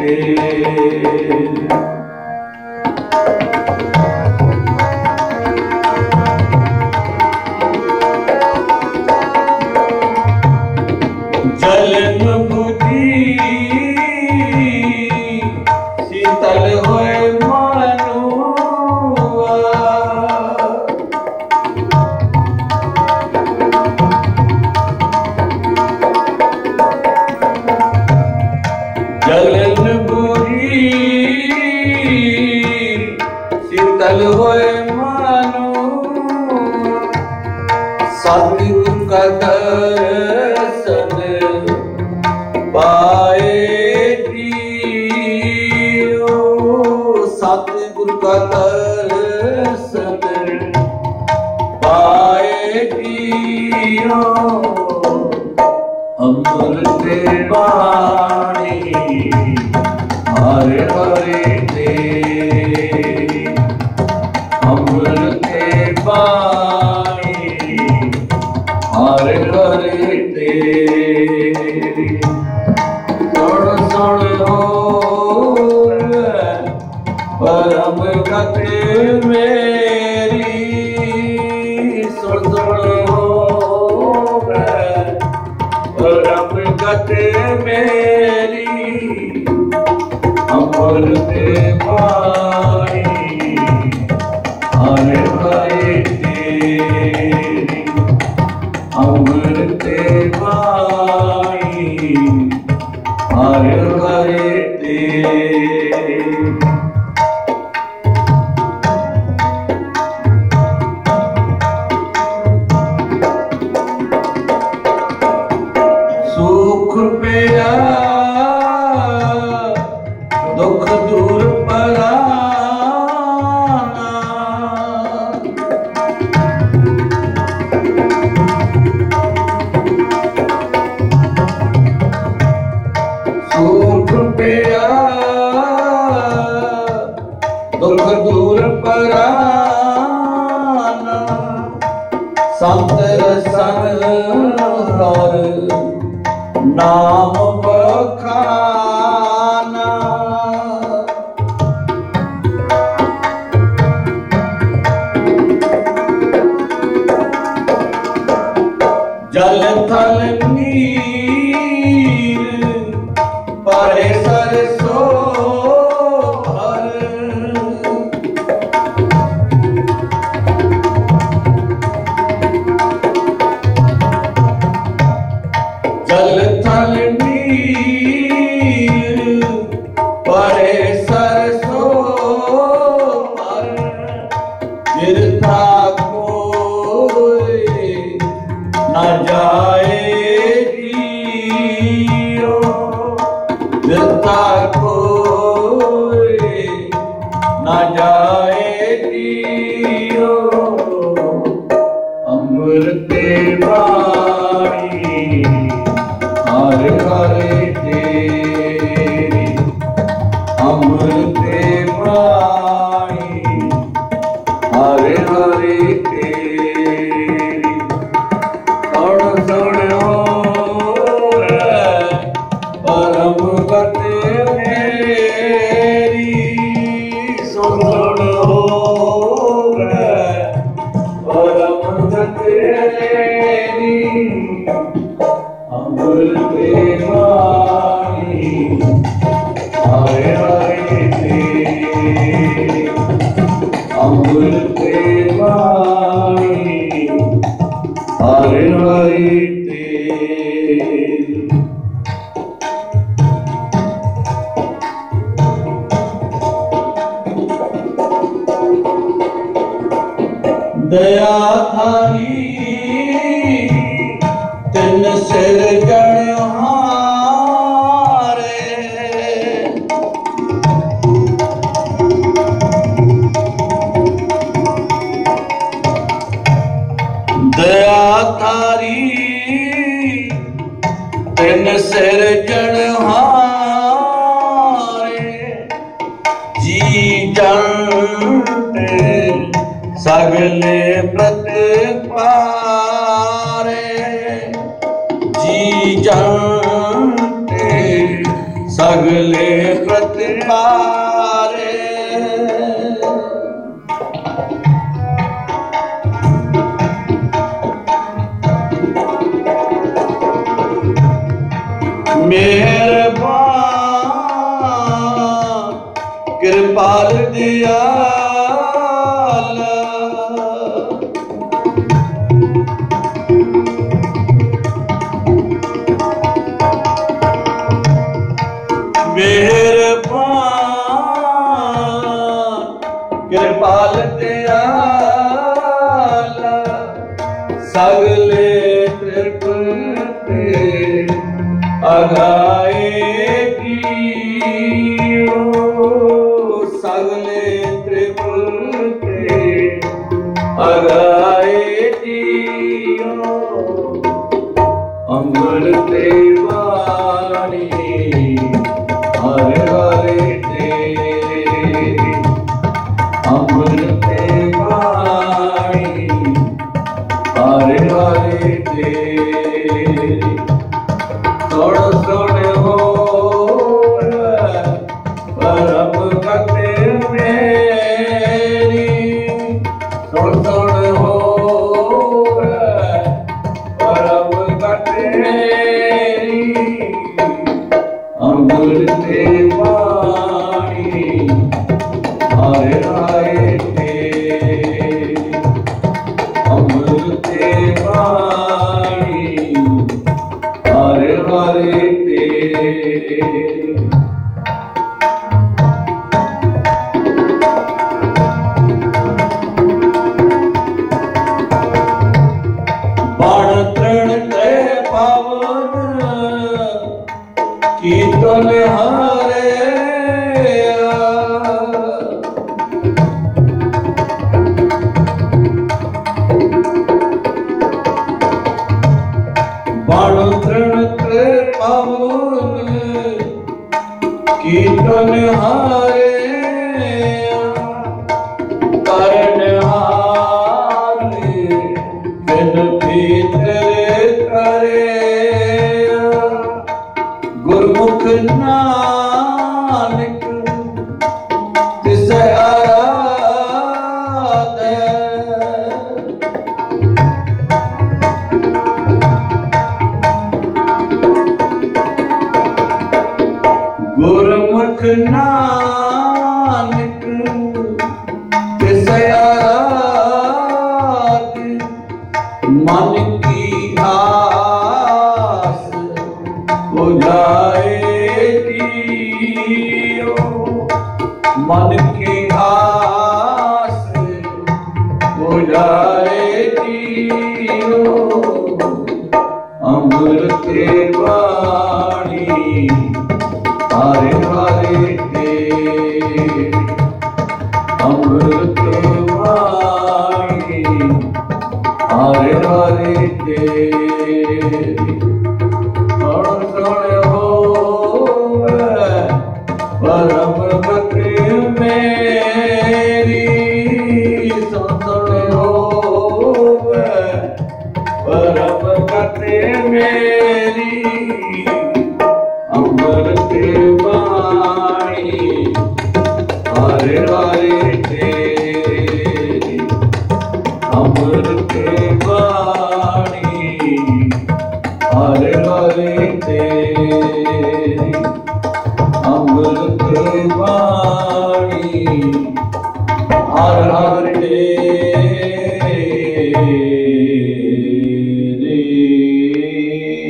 जलन बुद्धि शीतल होए मनुआ, जलन बुद्धि शीतल होए मनुआ, सतगुरु का दर्शन पाए जियो, सतगुरु का दर्शन पाए जियो, अमृत वाणी हरे हरे तेरी, अमृत वाणी हरे हरे तेरी। सुन सुन हो परम गति मेरी, सुन सुन हो परम गति मेरी, अमृत वाणी हरे हरे तेरी, अमृत वाणी हरे हरे तेरी। सुख पेया दुख दूर पराना, सुख पेया दुख दूर पराना, संत रसन हर नाम बखाना, जल थल नीर परे सरसो हर, जल थल नीर परे सरसो हर, गिरता कोई न जाए जियो, गिरता कोई न जाए जियो, अमृत वाणी हरे हरे तेरी, अमृत वाणी हरे हरे तेरी। सुन सुन हो परम गति मेरी, सुन सुन हो परम गति मेरी, अमृत वाणी हरे हरे तेरी, अमृत वाणी हरे हरे तेरी। दया थारी तिन सिर गणहारे, दया थारी तिन सिर गणहारे, जी जन सगले व्रत पारे, जी जन सगले व्रत हारे मेहरबान कृपाल दयाल मेहरबान कृपाल दयाल सगले त्रिपुर ते अगाए कीओ सगले त्रिपुर ते अगाए कीओ अमृत वाणी हरे हरे तेरी अमृत वाणी हरे हरे तेरी थोड़ थोड़े हो परम भक्ति मेरी थोड़ थोड़े हो परम भक्ति मेरी अमृत वाणी हरे हरे तेरी अमृत वाणी हरे हरे तेरे बाण तृण ते पावन कीर्तन हरे बाण तृण ते पावन कीर्तन हरे करण हारे विनती तेरे करे गुरमुख नानक तिसे आराधे गुरमुख नानक तिसे आराधे मन की आस बुझाएगी मन की आस बुझाएगी अमृत वाणी हरे हरे तेरी अमृत वाणी हरे हरे तेरी परम भक्ति मेरी सुन हो परम भक्ति मेरी अमृत वाणी हरे हरे तेरी अमृत वाणी हरे हरे तेरी अमृत वाणी हर हर तेरी